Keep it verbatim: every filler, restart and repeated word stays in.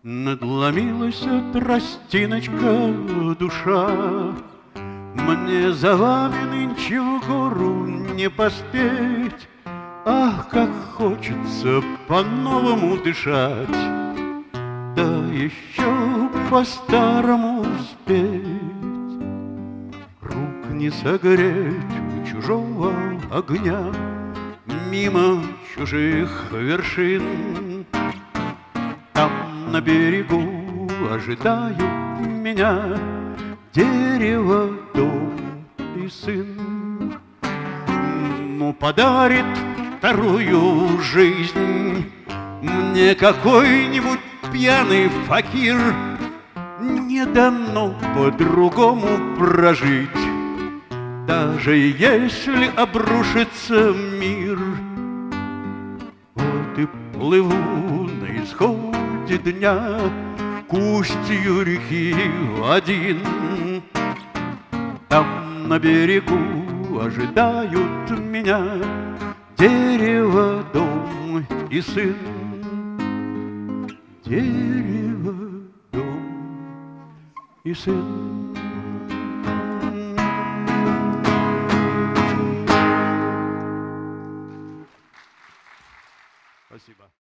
Надломилась тростиночка душа. Мне за вами нынче в гору не поспеть. Ах, как хочется по-новому дышать, да еще по-старому спеть. Рук не согреть у чужого огня, мимо чужих вершин. Там на берегу ожидают меня дерево, дом и сын. Ну, подарит вторую жизнь мне какой-нибудь пьяный факир. Не дано по-другому прожить, даже если обрушится мир. Вот и плыву на исходе дня к устью реки один. Там на берегу ожидают меня дерево, дом и сын. Дерево, дом и сын. Спасибо.